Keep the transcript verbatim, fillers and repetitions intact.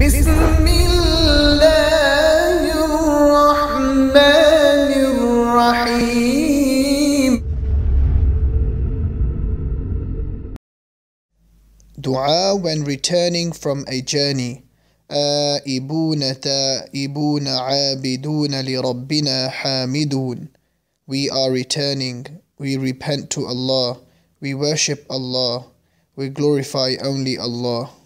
بسم الله الرحمن الرحيم. Dua when returning from a journey. آئبون تائبون عابدون لربنا حامدون. We are returning, we repent to Allah, we worship Allah, we glorify only Allah.